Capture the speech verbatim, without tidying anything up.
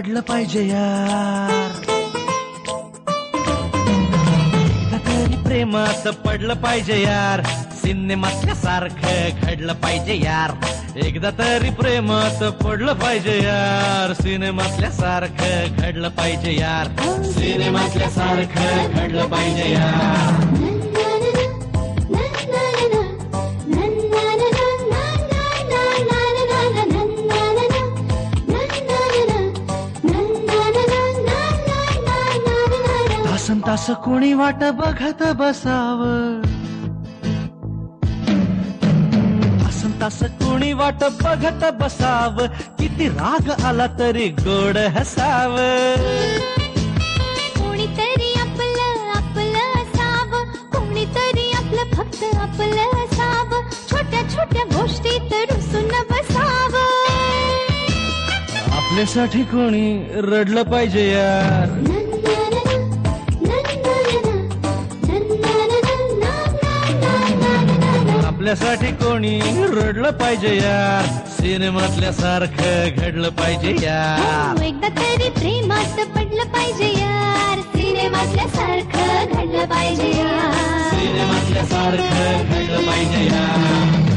पडलं पाहिजे यार, तरी प्रेमात पडलं पाहिजे यार, सिनेमातल्या सारखं घडलं पाहिजे यार, एकदा तरी प्रेमात पडलं पाहिजे यार, सिनेमातल्या सारखं घडलं पाहिजे यार, सिनेमातल्या सारखं घडलं पाहिजे यार. तासन तास कोणी वाट बघत बसावं, तासन तास कोणी वाट बघत बसावं, किती राग आला तरी गोड हसावं, कोणीतरी आपलं आपलं असावं, कोणीतरी आपलं फक्त आपलं असावं, छोट्या छोट्या गोष्टीत रुसून बसावं, आपल्यासाठी कोणी रडलं पाहिजे यार, आपल्यासाठी कोणी रडलं पाहिजे यार, सिनेमातल्या सारखं घडलं पाहिजे यार, एकदा तरी प्रेमात पडलं पाहिजे यार, सिनेमातल्या सारखं घडलं पाहिजे यार, सिनेमातल्या सारखं घडलं पाहिजे यार.